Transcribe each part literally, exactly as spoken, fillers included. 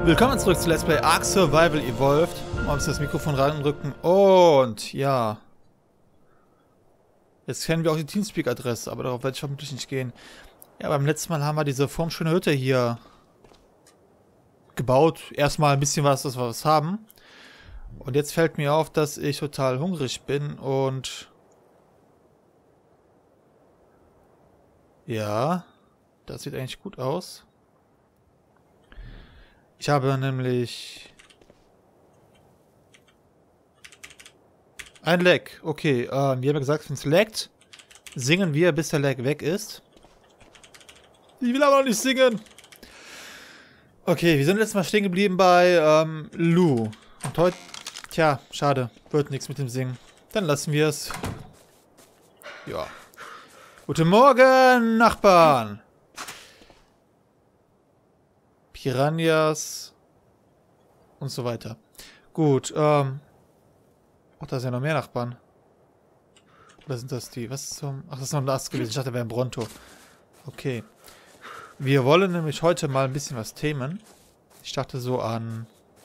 Willkommen zurück zu Let's Play Ark Survival Evolved. Mal uns das Mikrofon reinrücken. Und ja. Jetzt kennen wir auch die Teamspeak-Adresse, aber darauf werde ich vermutlich nicht gehen. Ja, beim letzten Mal haben wir diese formschöne Hütte hier gebaut. Erstmal ein bisschen was, dass wir was haben. Und jetzt fällt mir auf, dass ich total hungrig bin und... Ja, das sieht eigentlich gut aus. Ich habe nämlich... Ein Lag. Okay, äh, wir haben ja gesagt, wenn es laggt, singen wir, bis der Lag weg ist. Ich will aber noch nicht singen. Okay, wir sind letztes Mal stehen geblieben bei ähm, Lou. Und heute... Tja, schade. Wird nichts mit dem Singen. Dann lassen wir es. Ja. Guten Morgen, Nachbarn! Piranhas und so weiter. Gut, ähm... Ach, da sind ja noch mehr Nachbarn. Oder sind das die? Was zum... Ach, das ist noch ein Ast gewesen. Ich dachte, da wäre ein Bronto. Okay. Wir wollen nämlich heute mal ein bisschen was themen. Ich dachte so an...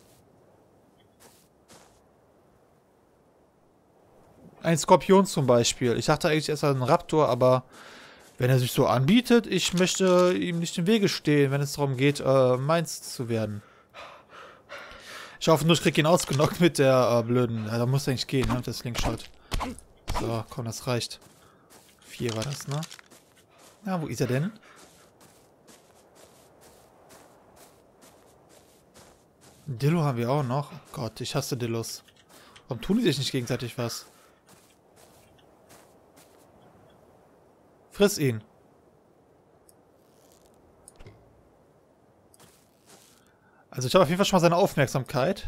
Ein Skorpion zum Beispiel. Ich dachte eigentlich erst an einen Raptor, aber... Wenn er sich so anbietet, ich möchte ihm nicht im Wege stehen, wenn es darum geht, äh, meins zu werden. Ich hoffe nur, ich krieg ihn ausgenockt mit der äh, blöden... Ja, da muss er nicht gehen, ne? Mit der Slingshot. So, komm, das reicht. Vier war das, ne? Ja, wo ist er denn? Dillo haben wir auch noch. Oh Gott, ich hasse Dillos. Warum tun die sich nicht gegenseitig was? Friss ihn. Also ich habe auf jeden Fall schon mal seine Aufmerksamkeit.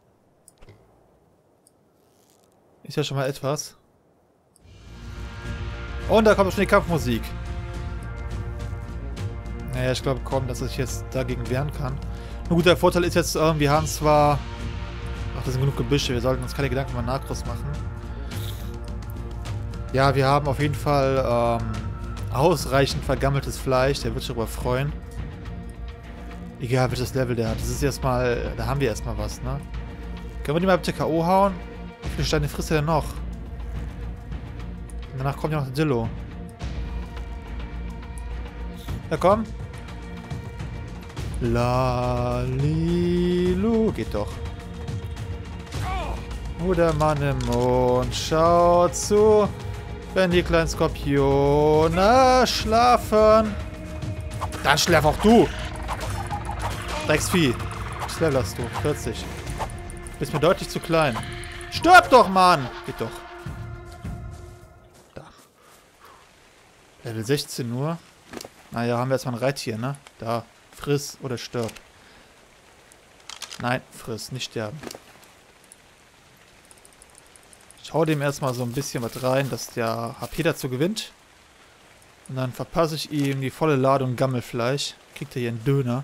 Ist ja schon mal etwas. Und da kommt schon die Kampfmusik. Naja, ich glaube kaum, dass ich jetzt dagegen wehren kann. Nur gut, der Vorteil ist jetzt, äh, wir haben zwar... Ach, das sind genug Gebüsche, wir sollten uns keine Gedanken über Nakros machen. Ja, wir haben auf jeden Fall ähm, ausreichend vergammeltes Fleisch, der wird sich darüber freuen. Egal welches Level der hat. Das ist erstmal. Da haben wir erstmal was, ne? Können wir die mal bitte K O hauen? Wie viele Steine frisst er denn noch? Und danach kommt ja noch der Dillo. Ja, komm. Lalilu. Geht doch. Wo der Mann im Mond schaut zu, wenn die kleinen Skorpione schlafen. Dann schlaf auch du. Drecksvieh. Was Level hast du? vierzig. Bist mir deutlich zu klein. Stirb doch, Mann! Geht doch. Da. Level sechzehn nur. Naja, haben wir erstmal ein Reittier, ne? Da. Friss oder stirb. Nein, friss. Nicht sterben. Ich hau dem erstmal so ein bisschen was rein, dass der H P dazu gewinnt. Und dann verpasse ich ihm die volle Ladung Gammelfleisch. Kriegt er hier einen Döner.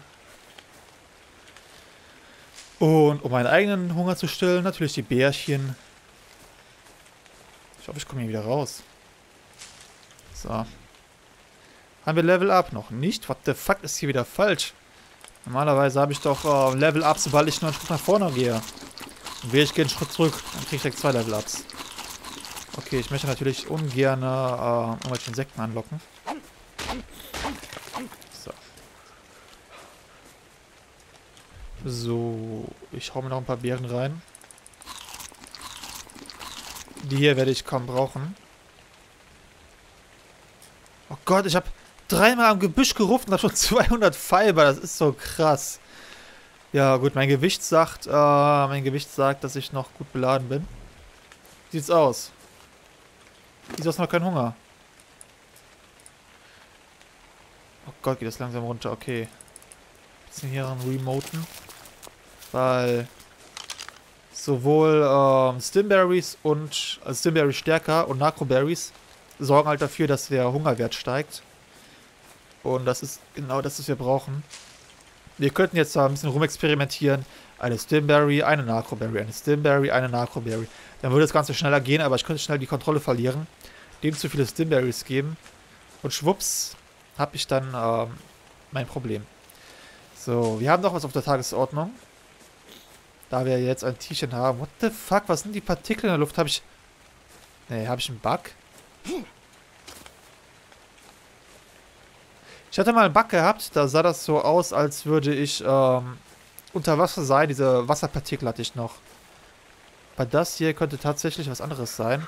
Und um meinen eigenen Hunger zu stillen, natürlich die Bärchen. Ich hoffe, ich komme hier wieder raus. So. Haben wir Level Up? Noch nicht? What the fuck ist hier wieder falsch? Normalerweise habe ich doch äh, Level Up, sobald ich nur einen Schritt nach vorne gehe. Und wähle ich gehe einen Schritt zurück, dann kriege ich direkt zwei Level Ups. Okay, ich möchte natürlich ungern äh, irgendwelche Insekten anlocken. So. So, ich hau mir noch ein paar Beeren rein. Die hier werde ich kaum brauchen. Oh Gott, ich habe dreimal am Gebüsch gerupft und habe schon zweihundert Fiber. Das ist so krass. Ja gut, mein Gewicht sagt, äh, mein Gewicht sagt, dass ich noch gut beladen bin. Wie sieht's aus? Wieso hast du noch keinen Hunger? Oh Gott, geht das langsam runter. Okay. Bisschen hier an Remoten. Weil sowohl ähm, Stimberries und also Stimberry stärker und Necroberries sorgen halt dafür, dass der Hungerwert steigt. Und das ist genau das, was wir brauchen. Wir könnten jetzt da ein bisschen rumexperimentieren. Eine Stimberry, eine Necroberry, eine Stimberry, eine Necroberry. Dann würde das Ganze schneller gehen, aber ich könnte schnell die Kontrolle verlieren. Dem zu viele Stimberries geben. Und schwupps, habe ich dann ähm, mein Problem. So, wir haben noch was auf der Tagesordnung. Da wir jetzt ein Tierchen haben. What the fuck? Was sind die Partikel in der Luft? Habe ich... Nee, habe ich einen Bug? Ich hatte mal einen Bug gehabt. Da sah das so aus, als würde ich ähm, unter Wasser sein. Diese Wasserpartikel hatte ich noch. Aber das hier könnte tatsächlich was anderes sein.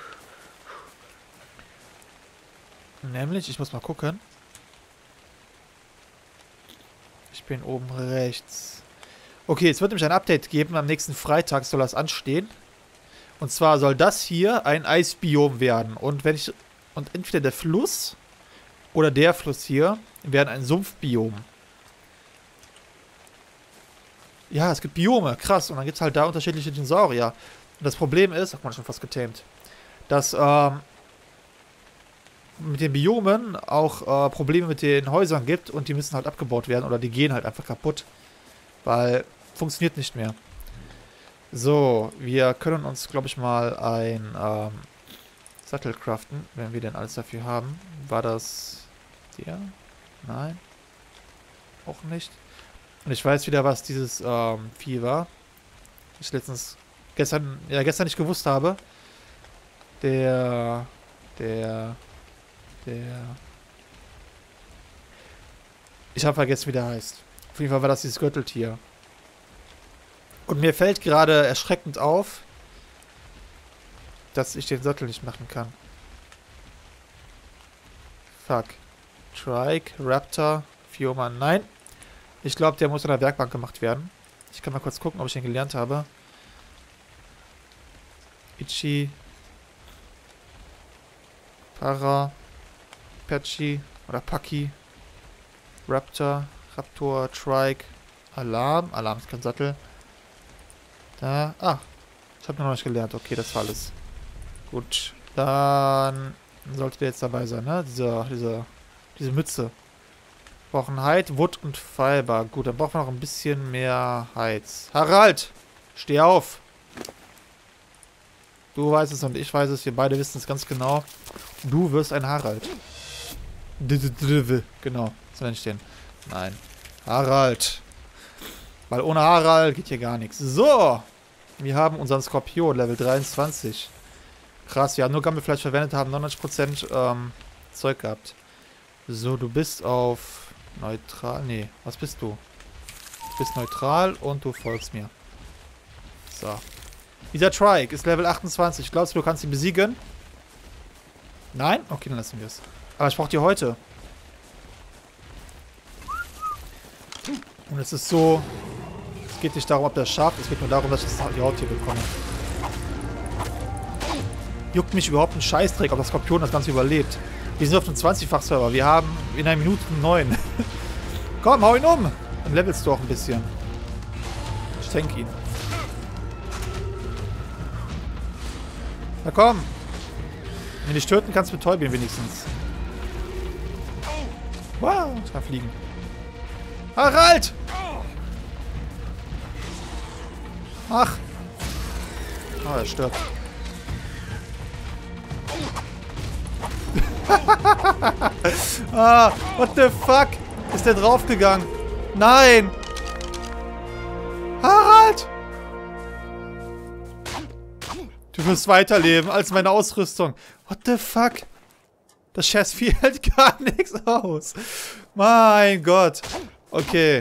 Nämlich, ich muss mal gucken. Ich bin oben rechts. Okay, es wird nämlich ein Update geben. Am nächsten Freitag soll das anstehen. Und zwar soll das hier ein Eisbiom werden. Und wenn ich. Und entweder der Fluss oder der Fluss hier werden ein Sumpfbiom. Ja, es gibt Biome, krass. Und dann gibt es halt da unterschiedliche Dinosaurier. Und das Problem ist, ach man, schon fast getamed, dass ähm, mit den Biomen auch äh, Probleme mit den Häusern gibt und die müssen halt abgebaut werden oder die gehen halt einfach kaputt. Weil funktioniert nicht mehr. So, wir können uns, glaube ich, mal ein ähm, Sattel craften, wenn wir denn alles dafür haben. War das der? Nein. Auch nicht. Und ich weiß wieder, was dieses ähm, Vieh war. Ich letztens, gestern, ja, gestern nicht gewusst habe. Der, der, der... Ich habe vergessen, wie der heißt. Auf jeden Fall war das dieses Gürteltier. Und mir fällt gerade erschreckend auf, dass ich den Sattel nicht machen kann. Fuck. Trike, Raptor, Fioma. Nein. Ich glaube, der muss an der Werkbank gemacht werden. Ich kann mal kurz gucken, ob ich den gelernt habe. Ichi. Para. Patchy. Oder Paki. Raptor. Raptor. Trike. Alarm. Alarm ist kein Sattel. Da. Ah. Ich habe noch nicht gelernt. Okay, das war alles. Gut. Dann sollte der jetzt dabei sein, ne? Diese, diese, diese Mütze. Wir brauchen Hide, Wood und Fiber. Gut, dann brauchen wir noch ein bisschen mehr Heiz. Harald! Steh auf! Du weißt es und ich weiß es. Wir beide wissen es ganz genau. Du wirst ein Harald. Genau. So nenne ich den. Nein. Harald. Weil ohne Harald geht hier gar nichts. So! Wir haben unseren Skorpion, Level dreiundzwanzig. Krass, wir haben nur Gammelfleisch verwendet, haben neunundneunzig Prozent ähm, Zeug gehabt. So, du bist auf neutral. Nee, was bist du? Du bist neutral und du folgst mir. So. Dieser Trike ist Level achtundzwanzig. Glaubst du, du kannst ihn besiegen? Nein? Okay, dann lassen wir es. Aber ich brauche die heute. Und es ist so... Es geht nicht darum, ob das schafft. Es geht nur darum, dass ich die Haut hier bekomme. Juckt mich überhaupt ein Scheißdreck, ob der Skorpion das Ganze überlebt. Wir sind auf einem zwanzig-fach-Server. Wir haben in einer Minute einen neuen. Komm, hau ihn um. Dann levelst du auch ein bisschen. Ich tank ihn. Na komm. Wenn du dich töten kannst, betäuben wenigstens. Wow, ich kann fliegen. Harald! Ach. Oh, er stirbt. Ah, what the fuck? Ist der draufgegangen? Nein! Harald! Du wirst weiterleben als meine Ausrüstung. What the fuck? Das Scheißvieh hält gar nichts aus. Mein Gott. Okay.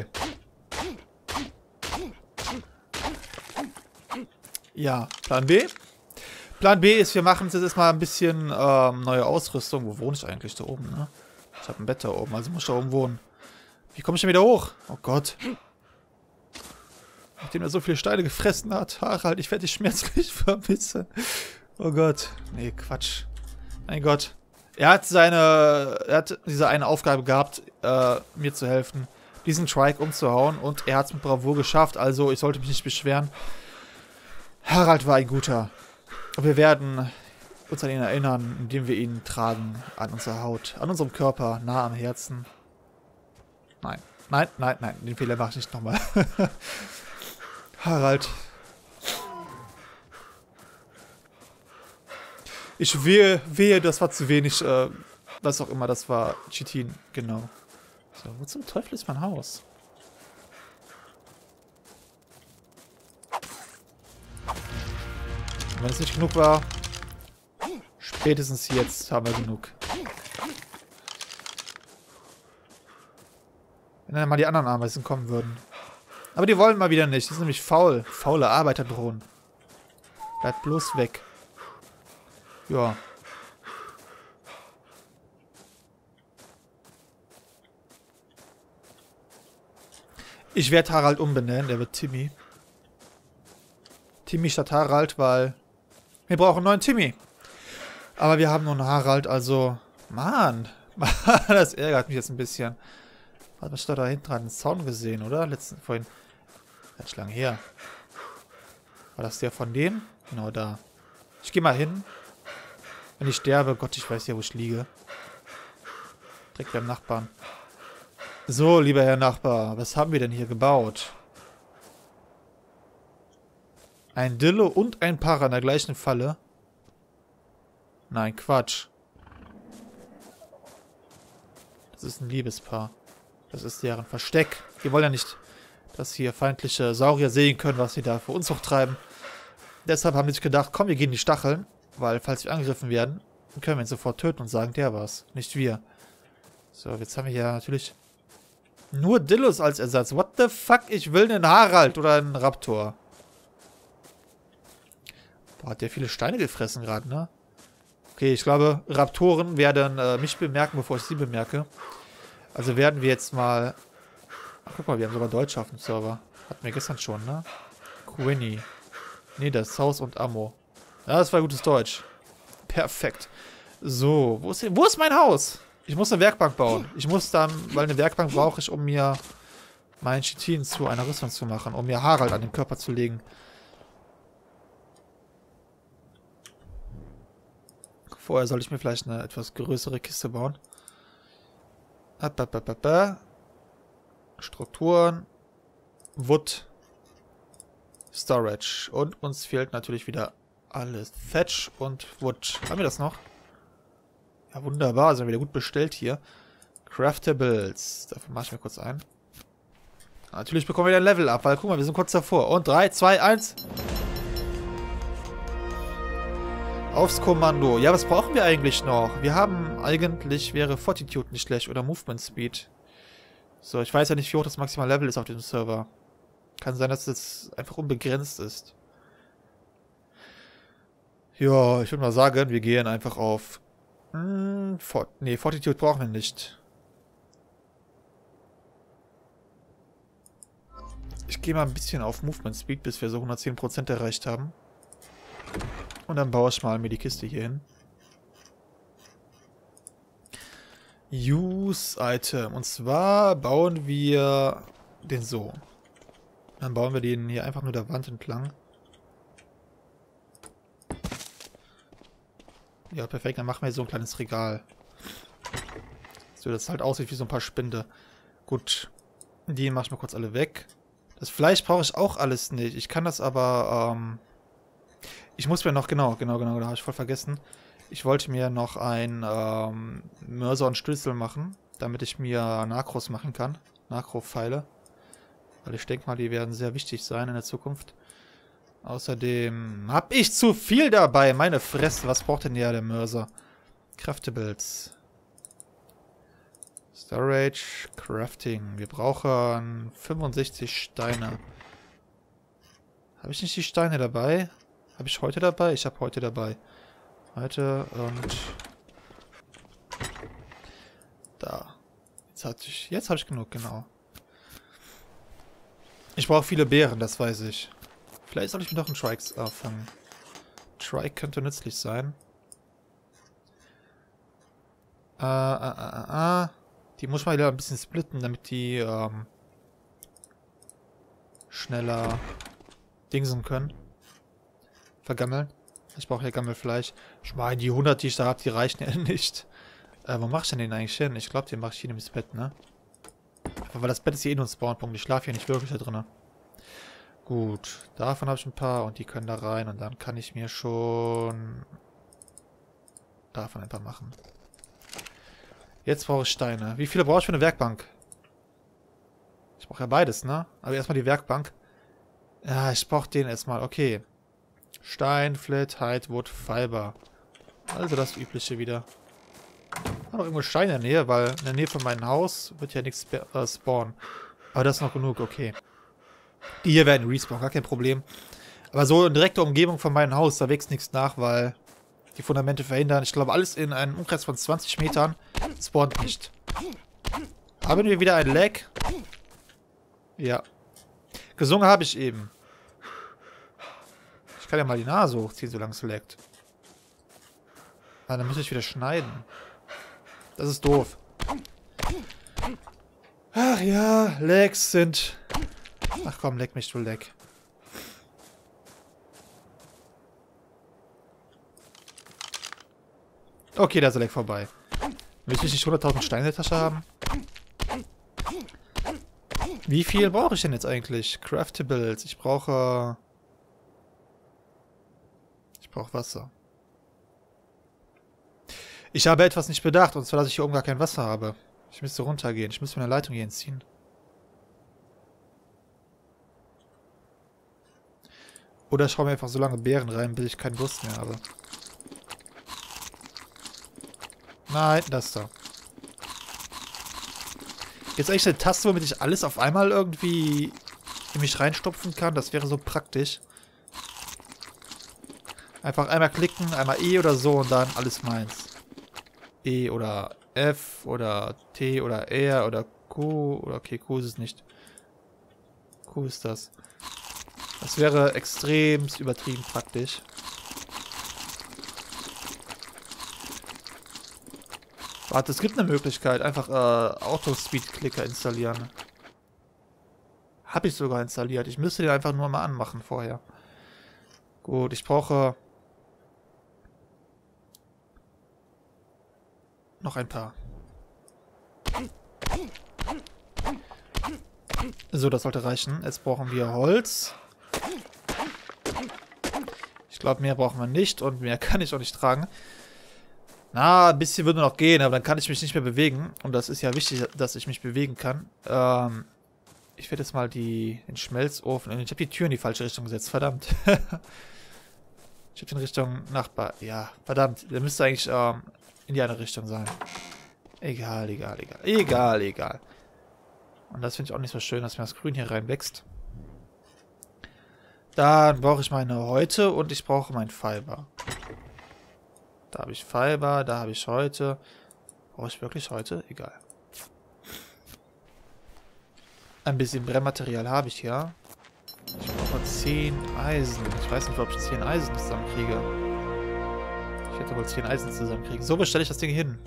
Ja, Plan B. Plan B ist, wir machen jetzt erstmal ein bisschen ähm, neue Ausrüstung. Wo wohne ich eigentlich? Da oben, ne? Ich habe ein Bett da oben, also muss ich da oben wohnen. Wie komme ich denn wieder hoch? Oh Gott. Nachdem er so viele Steine gefressen hat. Harald, ich werde dich schmerzlich vermissen. Oh Gott. Nee, Quatsch. Mein Gott. Er hat seine... Er hat diese eine Aufgabe gehabt, äh, mir zu helfen, diesen Trike umzuhauen. Und er hat es mit Bravour geschafft. Also, ich sollte mich nicht beschweren. Harald war ein guter. Wir werden uns an ihn erinnern, indem wir ihn tragen an unserer Haut, an unserem Körper, nah am Herzen. Nein, nein, nein, nein, den Fehler mache ich nicht nochmal. Harald. Ich wehe, wehe, das war zu wenig, äh, was auch immer das war. Chitin, genau. So, wo zum Teufel ist mein Haus? Und wenn es nicht genug war, spätestens jetzt haben wir genug. Wenn dann mal die anderen Ameisen kommen würden. Aber die wollen mal wieder nicht. Die sind nämlich faul. Faule Arbeiterdrohnen. Bleibt bloß weg. Ja. Ich werde Harald umbenennen. Der wird Timmy. Timmy statt Harald, weil wir brauchen einen neuen Timmy. Aber wir haben nur einen Harald, also... Mann. Das ärgert mich jetzt ein bisschen. Hat man da hinten dran einen Zaun gesehen, oder? Letzten, vorhin. Ganz lang her. War das der von dem? Genau da. Ich gehe mal hin. Wenn ich sterbe, Gott, ich weiß ja, wo ich liege. Direkt beim Nachbarn. So, lieber Herr Nachbar, was haben wir denn hier gebaut? Ein Dillo und ein Para in der gleichen Falle? Nein, Quatsch. Das ist ein Liebespaar. Das ist deren Versteck. Die wollen ja nicht, dass hier feindliche Saurier sehen können, was sie da für Unzucht treiben. Deshalb haben die sich gedacht, komm, wir gehen in die Stacheln. Weil, falls wir angegriffen werden, dann können wir ihn sofort töten und sagen, der war's. Nicht wir. So, jetzt haben wir hier natürlich nur Dillos als Ersatz. What the fuck? Ich will einen Harald oder einen Raptor. Boah, hat der viele Steine gefressen gerade, ne? Okay, ich glaube, Raptoren werden äh, mich bemerken, bevor ich sie bemerke. Also werden wir jetzt mal... Ach, guck mal, wir haben sogar Deutsch auf dem Server. Hatten wir gestern schon, ne? Quinny. Nee, das ist Haus und Ammo. Ja, das war gutes Deutsch. Perfekt. So, wo ist, denn, wo ist mein Haus? Ich muss eine Werkbank bauen. Ich muss dann, weil eine Werkbank brauche ich, um mir meinen Chitin zu einer Rüstung zu machen. Um mir Harald an den Körper zu legen. Vorher sollte ich mir vielleicht eine etwas größere Kiste bauen. Strukturen. Wood. Storage. Und uns fehlt natürlich wieder alles. Thatch und Wood. Haben wir das noch? Ja, wunderbar. Sind wir wieder gut bestellt hier. Craftables. Dafür mache ich mir kurz ein. Natürlich bekommen wir wieder ein Level ab, weil guck mal, wir sind kurz davor. Und drei, zwei, eins. Aufs Kommando. Ja, was brauchen wir eigentlich noch? Wir haben eigentlich, wäre Fortitude nicht schlecht oder Movement Speed. So, ich weiß ja nicht, wie hoch das maximale Level ist auf diesem Server. Kann sein, dass es einfach unbegrenzt ist. Ja, ich würde mal sagen, wir gehen einfach auf... Hm, Fort, nee, Fortitude brauchen wir nicht. Ich gehe mal ein bisschen auf Movement Speed, bis wir so hundertzehn Prozent erreicht haben. Und dann baue ich mal mir die Kiste hier hin. Use Item. Und zwar bauen wir den so. Dann bauen wir den hier einfach nur der Wand entlang. Ja, perfekt. Dann machen wir hier so ein kleines Regal. So, das halt aussieht wie so ein paar Spinde. Gut. Die mache ich mal kurz alle weg. Das Fleisch brauche ich auch alles nicht. Ich kann das aber, ähm... Ich muss mir noch, genau, genau, genau, da habe ich voll vergessen. Ich wollte mir noch ein ähm, Mörser und Schlüssel machen, damit ich mir Nakros machen kann. Nakro-Pfeile. Weil ich denke mal, die werden sehr wichtig sein in der Zukunft. Außerdem habe ich zu viel dabei. Meine Fresse, was braucht denn der, der Mörser? Craftables. Storage, Crafting. Wir brauchen fünfundsechzig Steine. Habe ich nicht die Steine dabei? Habe ich heute dabei? Ich habe heute dabei. Heute und... Da. Jetzt, hatte ich, jetzt habe ich genug, genau. Ich brauche viele Beeren, das weiß ich. Vielleicht soll ich mir doch einen Trike äh, fangen. Trike könnte nützlich sein. Äh, äh, äh, äh. Die muss ich mal wieder ein bisschen splitten, damit die ähm, schneller dingsen können. Vergammeln. Ich brauche ja Gammelfleisch. Ich meine, die hundert, die ich da habe, die reichen ja nicht. Äh, wo mache ich denn den eigentlich hin? Ich glaube, den mache ich hier ins Bett, ne? Aber weil das Bett ist hier eh nur ein Spawnpunkt. Ich schlafe hier nicht wirklich da drin. Gut. Davon habe ich ein paar und die können da rein. Und dann kann ich mir schon davon ein paar machen. Jetzt brauche ich Steine. Wie viele brauche ich für eine Werkbank? Ich brauche ja beides, ne? Aber erstmal die Werkbank. Ja, ich brauche den erstmal. Okay. Stein, Flat, Hide, Wood, Fiber. Also das Übliche wieder. Noch irgendwo Stein in der Nähe, weil in der Nähe von meinem Haus wird ja nichts äh, spawnen. Aber das ist noch genug, okay. Die hier werden respawnen, gar kein Problem. Aber so in direkter Umgebung von meinem Haus, da wächst nichts nach, weil die Fundamente verhindern. Ich glaube, alles in einem Umkreis von zwanzig Metern spawnt nicht. Haben wir wieder ein Lag? Ja. Gesungen habe ich eben. Ich kann ja mal die Nase hochziehen, solange es laggt. Ah, dann muss ich wieder schneiden. Das ist doof. Ach ja, Lags sind... Ach komm, leck mich, du Lag. Okay, da ist der Lag vorbei. Müsste ich nicht hunderttausend Steine in der Tasche haben? Wie viel brauche ich denn jetzt eigentlich? Craftables. Ich brauche... Ich brauche Wasser. Ich habe etwas nicht bedacht, und zwar, dass ich hier oben gar kein Wasser habe. Ich müsste runtergehen. Ich müsste meine Leitung hier entziehen. Oder ich schaue mir einfach so lange Beeren rein, bis ich keinen Durst mehr habe. Nein, das da. Jetzt eigentlich eine Taste, womit ich alles auf einmal irgendwie in mich reinstopfen kann. Das wäre so praktisch. Einfach einmal klicken, einmal E oder so und dann alles meins. E oder F oder T oder R oder Q. Oder okay, Q ist es nicht. Q ist das. Das wäre extrem übertrieben praktisch. Warte, es gibt eine Möglichkeit. Einfach äh, Autospeed-Clicker installieren. Habe ich sogar installiert. Ich müsste den einfach nur mal anmachen vorher. Gut, ich brauche noch ein paar. So, das sollte reichen. Jetzt brauchen wir Holz. Ich glaube, mehr brauchen wir nicht und mehr kann ich auch nicht tragen. Na, ein bisschen würde noch gehen, aber dann kann ich mich nicht mehr bewegen. Und das ist ja wichtig, dass ich mich bewegen kann. Ähm, ich werde jetzt mal die, den Schmelzofen... Ich habe die Tür in die falsche Richtung gesetzt, verdammt. Ich habe den Richtung Nachbar... Ja, verdammt. Der müsste eigentlich ähm, in die andere Richtung sein. Egal, egal, egal. Egal, egal. Und das finde ich auch nicht so schön, dass mir das Grün hier reinwächst. Dann brauche ich meine Häute und ich brauche mein Fiber. Da habe ich Fiber, da habe ich Häute. Brauche ich wirklich Häute? Egal. Ein bisschen Brennmaterial habe ich ja. Ich brauche zehn Eisen. Ich weiß nicht, ob ich zehn Eisen zusammenkriege. Ich hätte wohl zehn Eisen zusammenkriegen. So bestelle ich das Ding hin.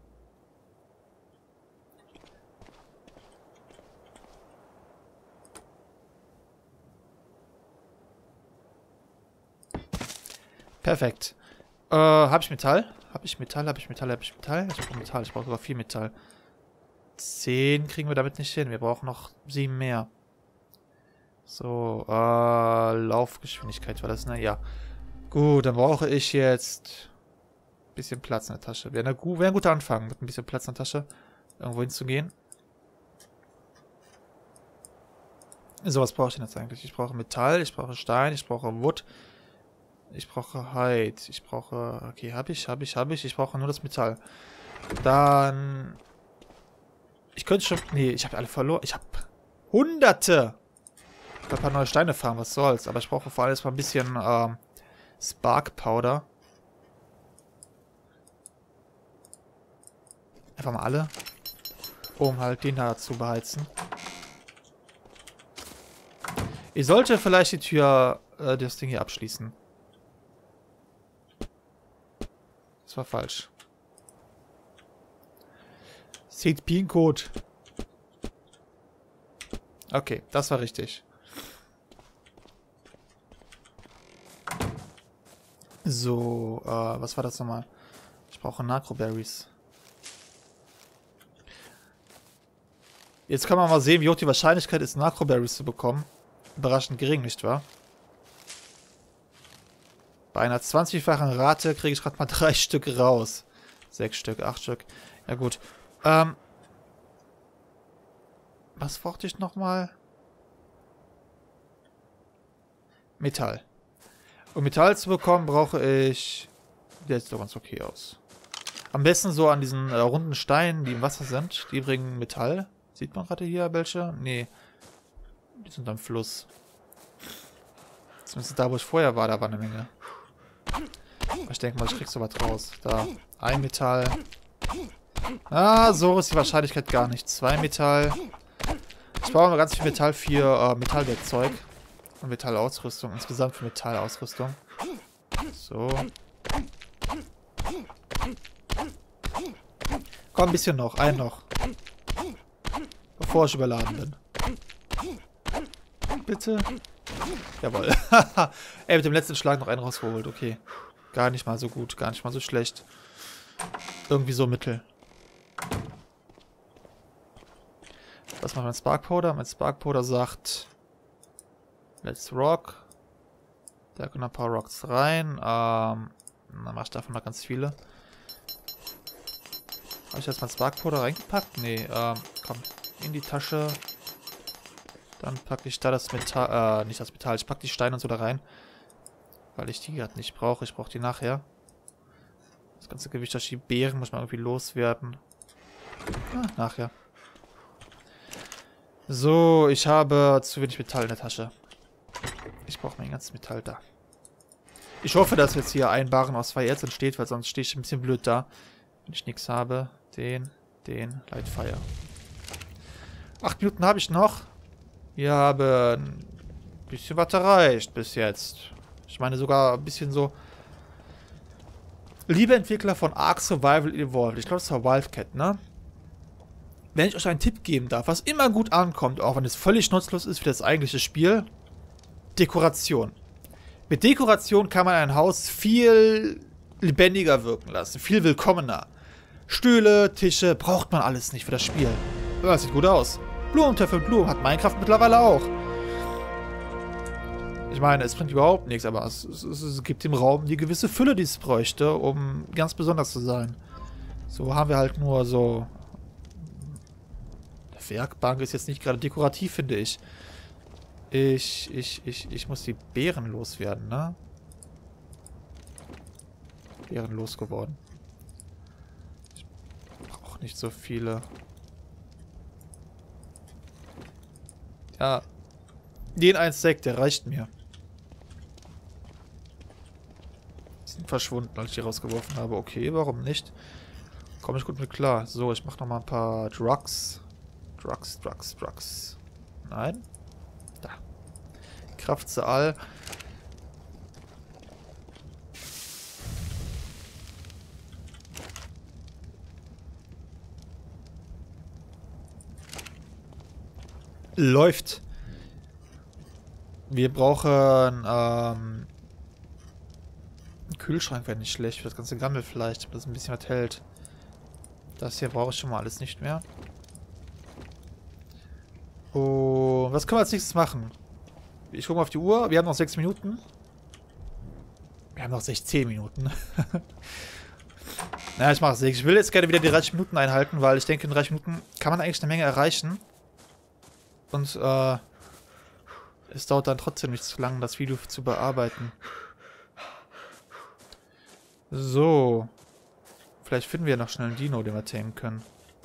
Perfekt. Äh, habe ich Metall? Habe ich Metall? Habe ich Metall? Habe ich Metall? Ich brauche Metall. Ich brauche sogar viel Metall. zehn kriegen wir damit nicht hin. Wir brauchen noch sieben mehr. So, äh, Laufgeschwindigkeit war das, ne? Ja. Gut, dann brauche ich jetzt ein bisschen Platz in der Tasche. Wäre wär ein guter Anfang, mit ein bisschen Platz in der Tasche irgendwo hinzugehen. So, was brauche ich denn jetzt eigentlich? Ich brauche Metall, ich brauche Stein, ich brauche Wood. Ich brauche Hide. Ich brauche... Okay, habe ich, habe ich, habe ich. Ich brauche nur das Metall. Dann... Ich könnte schon... Nee, ich habe alle verloren. Ich habe Hunderte. Ich kann ein paar neue Steine farmen, was soll's. Aber ich brauche vor allem jetzt mal ein bisschen ähm, Spark Powder. Einfach mal alle. Um halt den da zu beheizen. Ich sollte vielleicht die Tür... Äh, das Ding hier abschließen. Das war falsch. Seed Pin Code. Okay, das war richtig. So, äh, was war das nochmal? Ich brauche Necroberries. Jetzt kann man mal sehen, wie hoch die Wahrscheinlichkeit ist, Necroberries zu bekommen. Überraschend gering, nicht wahr? Bei einer zwanzigfachen Rate kriege ich gerade mal drei Stück raus. Sechs Stück, acht Stück. Ja gut. Ähm. Was brauchte ich nochmal? Metall. Um Metall zu bekommen, brauche ich... Der sieht doch ganz okay aus. Am besten so an diesen äh, runden Steinen, die im Wasser sind. Die bringen Metall. Sieht man gerade hier welche? Nee. Die sind am Fluss. Zumindest da, wo ich vorher war, da war eine Menge. Aber ich denke mal, ich krieg so was raus. Da. Ein Metall. Ah, so ist die Wahrscheinlichkeit gar nicht. Zwei Metall. Ich brauche noch ganz viel Metall für äh, Metallwerkzeug. Und Metallausrüstung. Insgesamt für Metallausrüstung. So. Komm, ein bisschen noch. Ein noch. Bevor ich überladen bin. Bitte. Jawohl. Ey, mit dem letzten Schlag noch einen rausgeholt. Okay. Gar nicht mal so gut. Gar nicht mal so schlecht. Irgendwie so mittel. Was macht mein Spark Powder? Mein Spark Powder sagt... Let's rock. Da können ein paar Rocks rein. Ähm, dann mache ich davon noch ganz viele. Habe ich jetzt mein Spark Powder reingepackt? Nee, ähm, komm. In die Tasche. Dann packe ich da das Metall, äh, nicht das Metall, ich packe die Steine und so da rein. Weil ich die gerade nicht brauche. Ich brauche die nachher. Das ganze Gewicht durch die Beeren muss man irgendwie loswerden. Ah, nachher. So, ich habe zu wenig Metall in der Tasche. Ich brauche mein ganzes Metall da. Ich hoffe, dass jetzt hier ein Barren aus zwei Erz entsteht, weil sonst stehe ich ein bisschen blöd da. Wenn ich nichts habe. Den, den, Lightfire. Acht Minuten habe ich noch. Wir haben ein bisschen was erreicht bis jetzt. Ich meine sogar ein bisschen so... Liebe Entwickler von Ark Survival Evolved. Ich glaube, das war Wildcat, ne? Wenn ich euch einen Tipp geben darf, was immer gut ankommt, auch wenn es völlig nutzlos ist für das eigentliche Spiel, Dekoration. Mit Dekoration kann man ein Haus viel lebendiger wirken lassen, viel willkommener. Stühle, Tische, braucht man alles nicht für das Spiel. Aber es sieht gut aus. Blumentöpfe und Blumen hat Minecraft mittlerweile auch. Ich meine, es bringt überhaupt nichts, aber es, es, es gibt dem Raum die gewisse Fülle, die es bräuchte, um ganz besonders zu sein. So haben wir halt nur so... Die Werkbank ist jetzt nicht gerade dekorativ, finde ich. Ich, ich, ich, ich muss die Beeren loswerden, ne? Beeren losgeworden. Ich brauche nicht so viele. Ja. Den ein Stack, der reicht mir. Die sind verschwunden, als ich die rausgeworfen habe. Okay, warum nicht? Komme ich gut mit klar. So, ich mache nochmal ein paar Drugs. Drugs, Drugs, Drugs. Nein? Da. Kraft zu all. Läuft. Wir brauchen ähm, einen Kühlschrank, wäre nicht schlecht für das ganze Gammelfleisch, damit das ein bisschen was hält. Das hier brauche ich schon mal alles nicht mehr. Und was können wir als nächstes machen? Ich gucke mal auf die Uhr. Wir haben noch sechs Minuten. Wir haben noch sechzehn Minuten. Naja, ich mache es nicht. Ich will jetzt gerne wieder die dreißig Minuten einhalten, weil ich denke, in dreißig Minuten kann man eigentlich eine Menge erreichen. Und äh, es dauert dann trotzdem nicht zu lang, das Video zu bearbeiten. So. Vielleicht finden wir noch schnell einen Dino, den wir tamen können.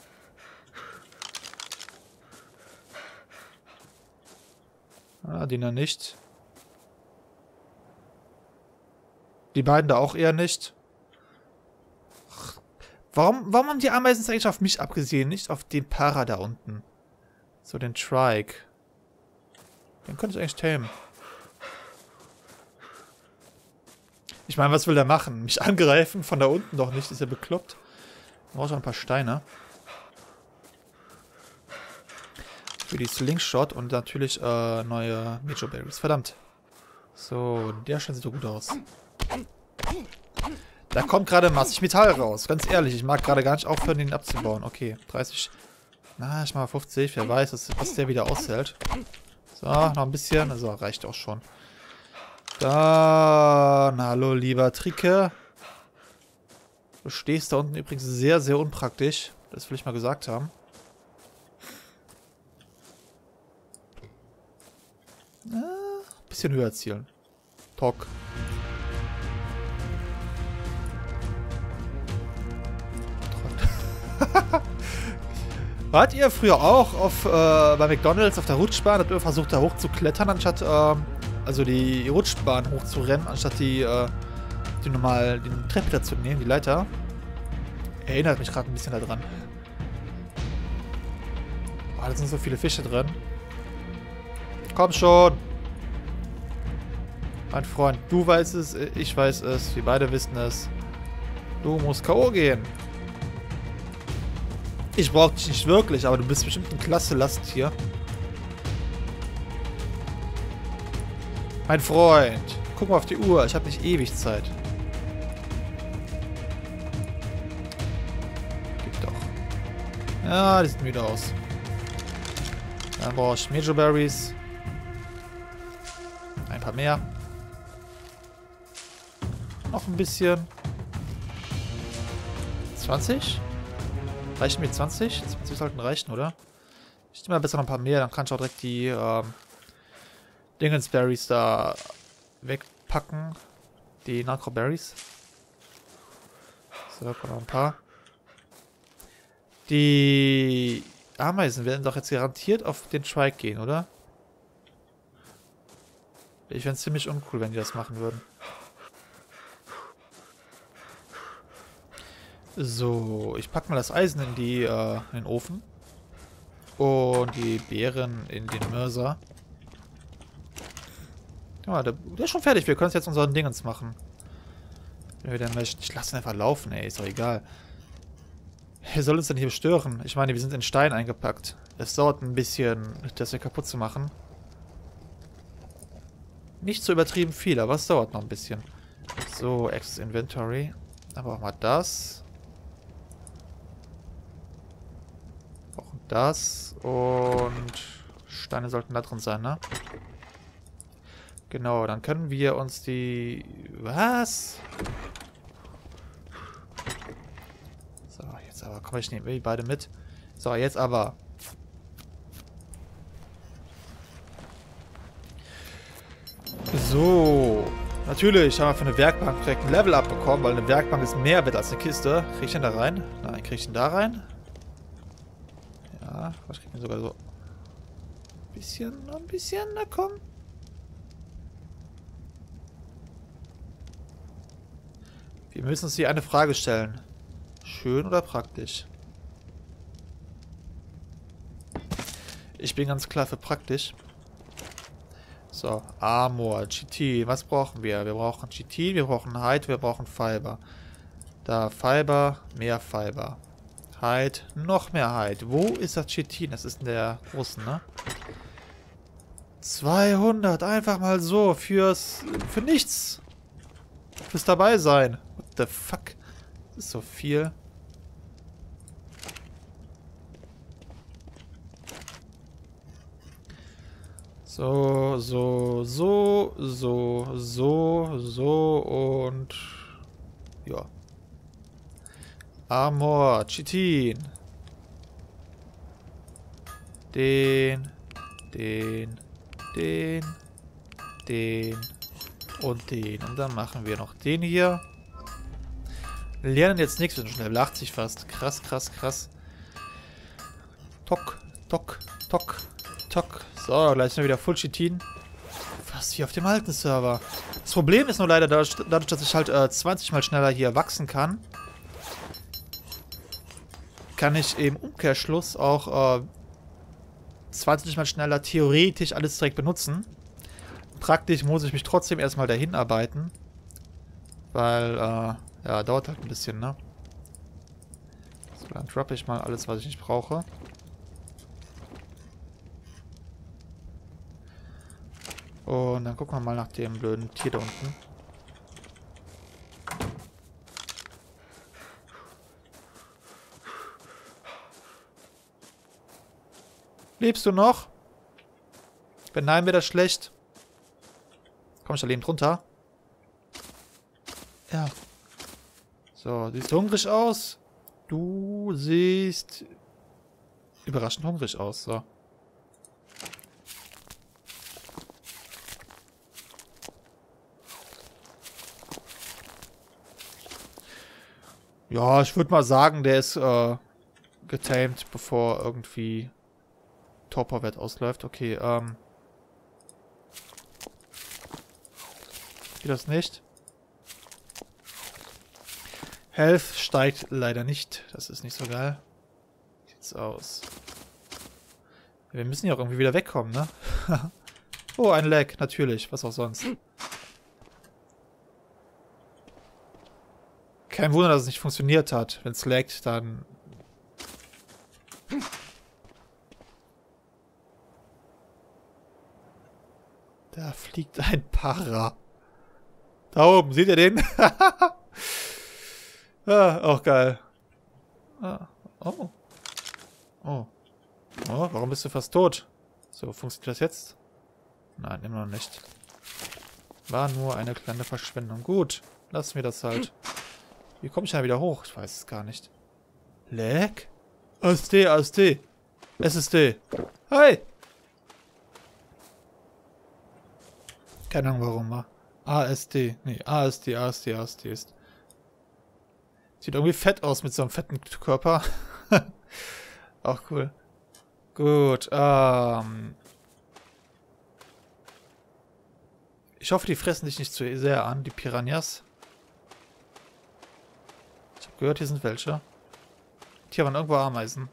Ah, den er nicht. Die beiden da auch eher nicht. Ach, warum, warum haben die Ameisen es eigentlich auf mich abgesehen, nicht auf den Para da unten? So, den Trike. Den könnte ich eigentlich tamen. Ich meine, was will der machen? Mich angreifen? Von da unten doch nicht. Ist er bekloppt? Brauche ich auch ein paar Steine. Für die Slingshot und natürlich äh, neue Mejo Berries. Verdammt. So, der Stein sieht doch gut aus. Da kommt gerade massig Metall raus. Ganz ehrlich, ich mag gerade gar nicht aufhören, den abzubauen. Okay, dreißig. Na, ich mache fünfzig. Wer weiß, was der wieder aushält. So, noch ein bisschen. Also, reicht auch schon. Dann, hallo, lieber Tricke. Du stehst da unten übrigens sehr, sehr unpraktisch. Das will ich mal gesagt haben. Äh, bisschen höher zielen. Talk. Wart ihr früher auch auf, äh, bei McDonalds auf der Rutschbahn, habt ihr versucht da hoch zu klettern, anstatt, äh, also die Rutschbahn hochzurennen, anstatt die, äh, die normal, den Treppe zu nehmen, die Leiter? Erinnert mich gerade ein bisschen daran. Oh, da sind so viele Fische drin. Komm schon! Mein Freund, du weißt es, ich weiß es, wir beide wissen es. Du musst K O gehen. Ich brauche dich nicht wirklich, aber du bist bestimmt ein klasse Lasttier. Mein Freund, guck mal auf die Uhr, ich habe nicht ewig Zeit. Gib doch. Ja, die sieht müde aus. Dann brauche ich Mejo Berries. Ein paar mehr. Noch ein bisschen. zwanzig? Reichen mir zwanzig? zwanzig sollten reichen, oder? Ich nehme mal besser noch ein paar mehr, dann kann ich auch direkt die ähm, Dingensberries da wegpacken. Die Narcoberries. So, kommen noch ein paar. Die Ameisen werden doch jetzt garantiert auf den Trike gehen, oder? Ich fände es ziemlich uncool, wenn die das machen würden. So, ich packe mal das Eisen in, die, äh, in den Ofen. Und die Beeren in den Mörser. Ja, der, der ist schon fertig. Wir können es jetzt unseren Dingens machen. Wenn wir dann möchten. Ich lasse ihn einfach laufen, ey. Ist doch egal. Wer soll uns denn hier stören? Ich meine, wir sind in Stein eingepackt. Es dauert ein bisschen, das hier kaputt zu machen. Nicht so übertrieben viel, aber es dauert noch ein bisschen. So, Access Inventory. Dann brauchen wir das. Brauchen das. Und Steine sollten da drin sein, ne? Genau, dann können wir uns die... Was? So, jetzt aber. Komm, ich nehme die beide mit. So, jetzt aber. So. Natürlich haben wir für eine Werkbank direkt ein Level-Up bekommen, weil eine Werkbank ist mehr wert als eine Kiste. Krieg ich den da rein? Nein, krieg ich den da rein? Ja, was krieg ich denn sogar so... Ein bisschen, noch ein bisschen, na komm. Wir müssen uns hier eine Frage stellen. Schön oder praktisch? Ich bin ganz klar für praktisch. So, Armor, Chitin. Was brauchen wir? Wir brauchen Chitin, wir brauchen Hide, wir brauchen Fiber. Da, Fiber, mehr Fiber. Hide, noch mehr Hide. Wo ist das Chitin? Das ist in der großen, ne? zweihundert, einfach mal so, fürs... für nichts. Fürs dabei sein. What the fuck? Das ist so viel. So, so, so, so, so, so und... Ja. Armor, Chitin. Den, den, den, den und den. Und dann machen wir noch den hier. Wir lernen jetzt nichts, wir sind schon Level achtzig fast. Krass, krass, krass. Tok, tok, tok, tok. So, gleich sind wir wieder Full Chitin. Fast wie auf dem alten Server. Das Problem ist nur leider, dadurch, dadurch dass ich halt äh, zwanzig mal schneller hier wachsen kann, kann ich im Umkehrschluss auch äh, zwanzig mal schneller theoretisch alles direkt benutzen. Praktisch muss ich mich trotzdem erstmal dahin arbeiten. Weil, äh, ja, dauert halt ein bisschen, ne? So, dann droppe ich mal alles, was ich nicht brauche. Und dann gucken wir mal nach dem blöden Tier da unten. Lebst du noch? Wenn nein, wäre das schlecht. Komm ich da lebend runter? Ja. So, du siehst hungrig aus. Du siehst überraschend hungrig aus. So. Ja, ich würde mal sagen, der ist äh, getamed, bevor irgendwie Torpor-Wert ausläuft. Okay, ähm. Geht das nicht? Health steigt leider nicht. Das ist nicht so geil. Wie sieht's aus? Wir müssen ja auch irgendwie wieder wegkommen, ne? Oh, ein Lag, natürlich. Was auch sonst. Kein Wunder, dass es nicht funktioniert hat. Wenn es laggt, dann... Da fliegt ein Para. Da oben, seht ihr den? Ah, auch geil. Ah, oh. Oh. Oh, warum bist du fast tot? So, funktioniert das jetzt? Nein, immer noch nicht. War nur eine kleine Verschwendung. Gut, lassen wir das halt. Wie komme ich da wieder hoch? Ich weiß es gar nicht. Lag? A S D, A S D. S S D. Hi! Keine Ahnung warum, war. A S D. Nee, A S D, A S D, A S D ist. Sieht irgendwie fett aus mit so einem fetten Körper. Auch cool. Gut, ähm. Ich hoffe, die fressen dich nicht zu sehr an, die Piranhas. Ich habe gehört, hier sind welche. Hier waren irgendwo Ameisen.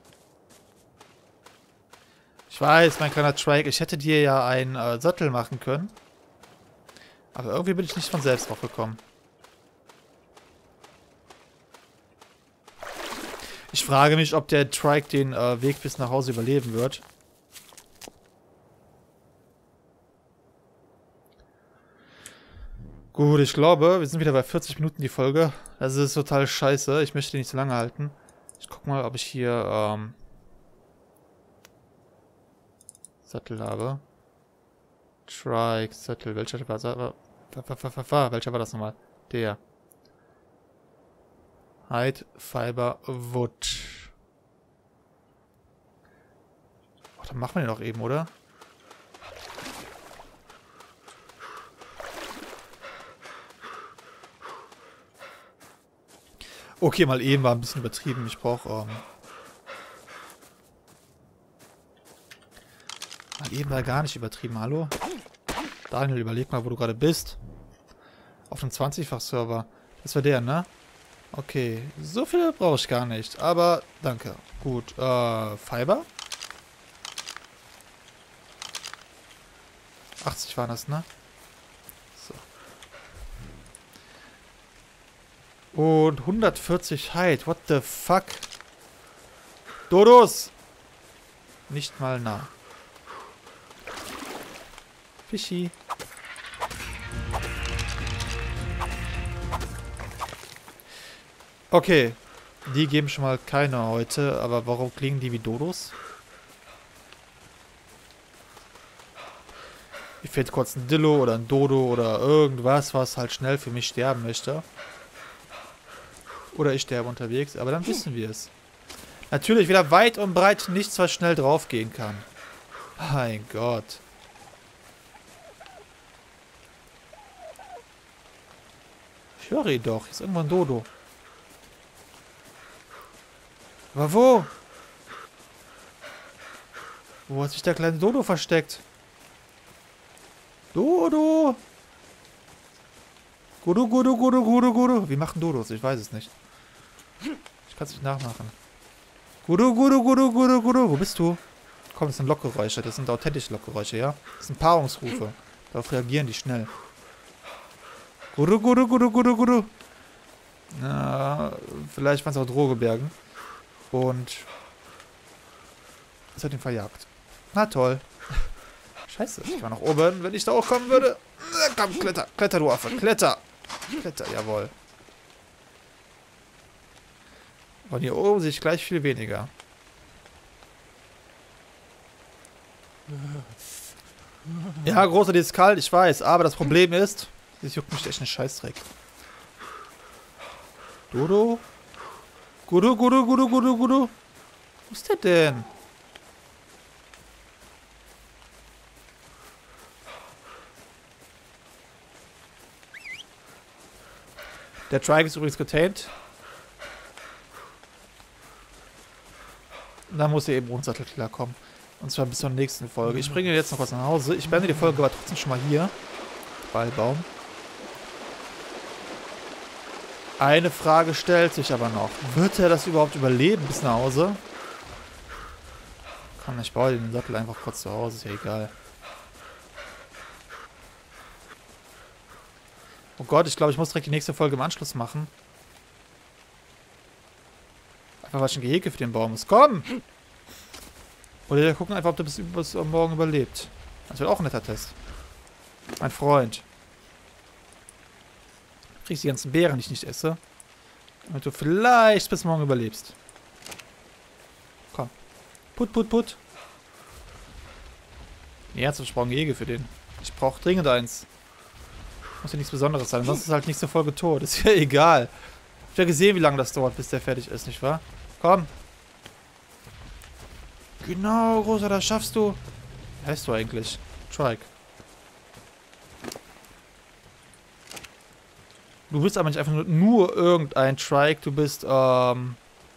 Ich weiß, mein kleiner Trike, ich hätte dir ja einen äh, Sattel machen können. Aber irgendwie bin ich nicht von selbst drauf gekommen. Ich frage mich, ob der Trike den äh, Weg bis nach Hause überleben wird. Gut, ich glaube, wir sind wieder bei vierzig Minuten die Folge. Das ist total scheiße. Ich möchte die nicht zu lange halten. Ich guck mal, ob ich hier ähm, Sattel habe. Trike, Sattel. Welcher war, war, war, war, welcher war das nochmal? Der. Hide, Fiber, Wood. Ach, dann machen wir den doch eben, oder? Okay, mal eben war ein bisschen übertrieben. Ich brauche... Ähm mal eben war gar nicht übertrieben. Hallo? Daniel, überleg mal, wo du gerade bist. Auf einem zwanzigfach-Server. Das war der, ne? Okay, so viel brauche ich gar nicht. Aber danke. Gut, äh, Fiber? achtzig waren das, ne? So. Und hundertvierzig Hide. What the fuck? Dodos! Nicht mal nah. Fischi. Okay. Die geben schon mal keine heute. Aber warum klingen die wie Dodos? Mir fehlt kurz ein Dillo oder ein Dodo oder irgendwas, was halt schnell für mich sterben möchte. Oder ich sterbe unterwegs, aber dann wissen wir es. Natürlich wieder weit und breit nichts, was schnell draufgehen kann. Mein Gott. Ich höre ihn doch. Hier ist irgendwo ein Dodo. Aber wo? Wo hat sich der kleine Dodo versteckt? Dodo! Gudu, gudu, gudu, gudu, gudu. Wie machen Dodos? Ich weiß es nicht. Ich kann es nicht nachmachen. Gudu, gudu, gudu, gudu, gudu. Wo bist du? Komm, das sind Lockgeräusche. Das sind authentische Lockgeräusche, ja? Das sind Paarungsrufe. Darauf reagieren die schnell. Gudu, gudu, gudu, gudu, gudu. Na, vielleicht waren es auch Drohgebärgen. Und es hat ihn verjagt. Na toll. Scheiße, ich war nach oben, wenn ich da hochkommen würde. Komm, kletter, kletter, du Affe, kletter. Kletter, jawohl. Und hier oben sehe ich gleich viel weniger. Ja, großer, die ist kalt, ich weiß. Aber das Problem ist, das juckt mich echt einen Scheißdreck. Dodo? Gudu, gudu, gudu, gudu, gudu. Wo ist der denn? Der Trike ist übrigens getamed. dann muss hier eben Unsattelkiller kommen. Und zwar bis zur nächsten Folge. Ich bringe jetzt noch was nach Hause. Ich beende die Folge aber trotzdem schon mal hier. Ballbaum. Eine Frage stellt sich aber noch. Wird er das überhaupt überleben bis nach Hause? Komm, ich baue den Sattel einfach kurz zu Hause. Ist ja egal. Oh Gott, ich glaube, ich muss direkt die nächste Folge im Anschluss machen. Einfach was ein Gehege für den Baum ist. Komm! Oder wir gucken einfach, ob der bis, bis morgen überlebt. Das wird auch ein netter Test. Mein Freund. Du kriegst die ganzen Beeren, die ich nicht esse. Damit du vielleicht bis morgen überlebst. Komm. Put, put, put. Nee, ernsthaft, ich brauche ein Gehege für den. Ich brauche dringend eins. Muss ja nichts Besonderes sein. Sonst ist halt nächste Folge tot. Ist ja egal. Ich habe ja gesehen, wie lange das dauert, bis der fertig ist, nicht wahr? Komm. Genau, Großer, das schaffst du. Wie heißt du eigentlich? Trike. Du bist aber nicht einfach nur, nur irgendein Trike. Du bist, ähm...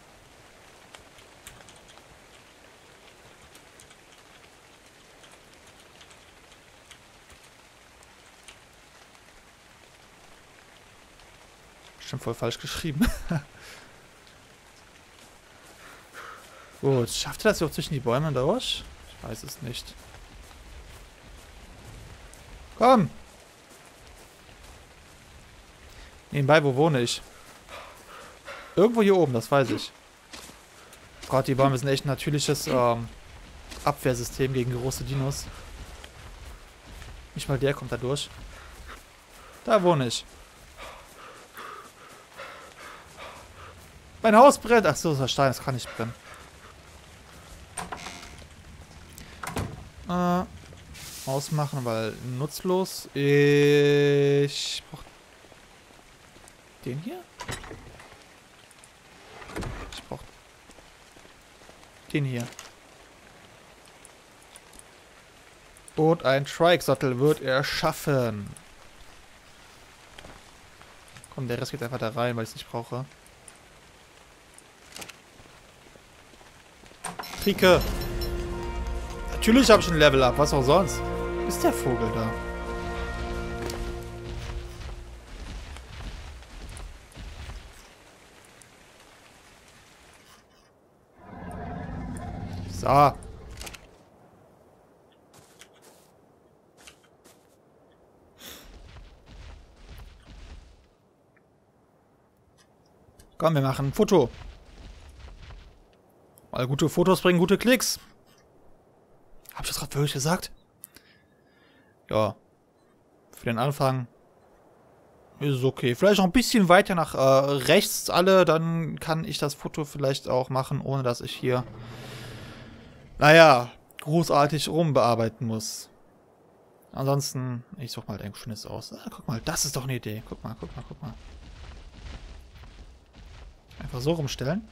Bestimmt voll falsch geschrieben. Gut, schafft er das überhaupt zwischen die Bäume durch? Ich weiß es nicht. Komm! Nebenbei, wo wohne ich? Irgendwo hier oben, das weiß ich. Gott, die Bäume sind echt ein natürliches ähm, Abwehrsystem gegen große Dinos. Nicht mal der kommt da durch. Da wohne ich. Mein Haus brennt! Ach so, das ist Stein, das kann nicht brennen. Äh, ausmachen, weil nutzlos. Ich brauch den hier? Ich brauch den hier. Und ein Trike-Sattel wird er schaffen. Komm, der Rest geht einfach da rein, weil ich es nicht brauche. Trike. Natürlich habe ich ein Level Up, was auch sonst. Wo ist der Vogel da? So. Komm, wir machen ein Foto. Weil gute Fotos bringen gute Klicks. Hab ich das gerade wirklich gesagt? Ja. Für den Anfang ist es okay. Vielleicht noch ein bisschen weiter nach äh, rechts alle, dann kann ich das Foto vielleicht auch machen, ohne dass ich hier, naja, großartig rumbearbeiten muss. Ansonsten, ich suche mal ein schönes aus. Ah, guck mal, das ist doch eine Idee. Guck mal, guck mal, guck mal. Einfach so rumstellen.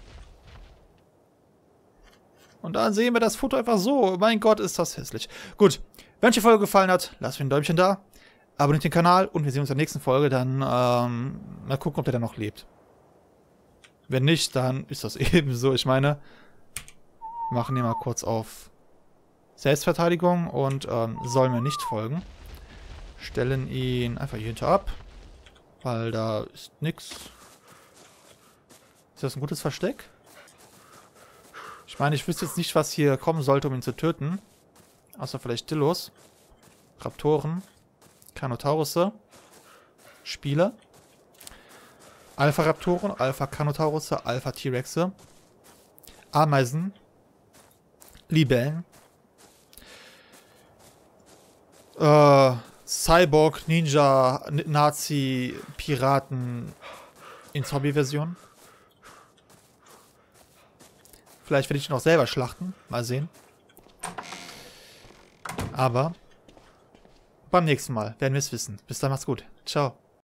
Und dann sehen wir das Foto einfach so. Mein Gott, ist das hässlich. Gut, wenn euch die Folge gefallen hat, lasst mir ein Däumchen da. Abonniert den Kanal und wir sehen uns in der nächsten Folge. Dann ähm, mal gucken, ob der dann noch lebt. Wenn nicht, dann ist das eben so. Ich meine, wir machen hier mal kurz auf Selbstverteidigung und ähm, sollen mir nicht folgen. Stellen ihn einfach hier hinter ab. Weil da ist nix. Ist das ein gutes Versteck? Ich meine, ich wüsste jetzt nicht, was hier kommen sollte, um ihn zu töten. Außer vielleicht Dillos. Raptoren. Carnotaurusse. Spieler. Alpha-Raptoren, Alpha-Carnotaurusse, Alpha-T-Rexe. Ameisen. Libellen. Äh, Cyborg, Ninja, Nazi, Piraten in Zombie-Version. Vielleicht werde ich ihn auch selber schlachten. Mal sehen. Aber beim nächsten Mal werden wir es wissen. Bis dann, macht's gut. Ciao.